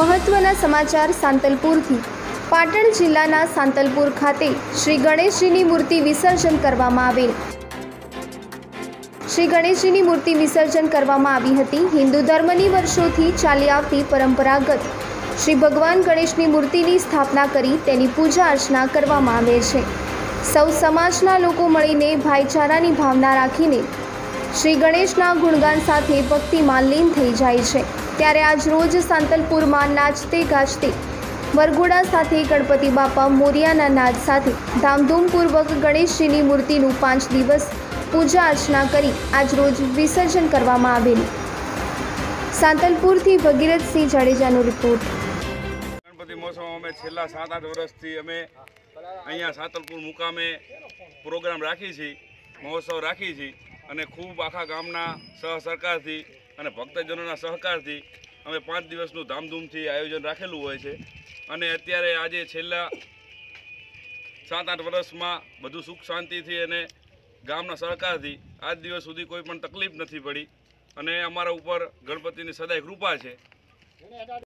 મહત્વના સમાચાર સાંતલપુરથી। પાટણ જિલ્લાના સાંતલપુર ખાતે શ્રી ગણેશજીની મૂર્તિ વિસર્જન કરવામાં આવેલ। શ્રી ગણેશજીની મૂર્તિ વિસર્જન કરવામાં આવી હતી। હિન્દુ ધર્મની વર્ષોથી ચાલી આવતી પરંપરાગત શ્રી ભગવાન ગણેશની મૂર્તિની સ્થાપના કરી તેની પૂજા અર્ચના કરવામાં આવે છે। સૌ સમાજના લોકો મળીને ભાઈચારાની ભાવના રાખીને શ્રી ગણેશના ગુણગાન સાથે ભક્તિમાં લીન થઈ જાય છે। ત્યારે આજ રોજ સાંતલપુરમાં નાચતે ગાજતે વરઘોડા સાથે ગણપતિ બાપા મોરિયાના નાદ સાથે ધામધૂમપૂર્વક ગણેશજીની મૂર્તિનું 5 દિવસ પૂજા અર્ચના કરી આજ રોજ વિસર્જન કરવામાં આવેલ। સાંતલપુરથી ભગીરથસિંહ જાડેજાનો રિપોર્ટ। ગણપતિ મહોત્સવ અમે છેલ્લા 7-8 વર્ષથી અમે અહીંયા સાંતલપુર મુકામે પ્રોગ્રામ રાખી છીએ, મહોત્સવ રાખી છીએ અને ખૂબ આખા ગામના સહસરકારથી અને ભક્તજનોના સહકારથી અમે 5 દિવસનું ધામધૂમથી આયોજન રાખેલું હોય છે। અને અત્યારે આજે છેલ્લા 7-8 વર્ષમાં બધું સુખ શાંતિથી અને ગામના સહકારથી આજ દિવસ સુધી કોઈ પણ તકલીફ નથી પડી અને અમારા ઉપર ગણપતિની સદાય કૃપા છે।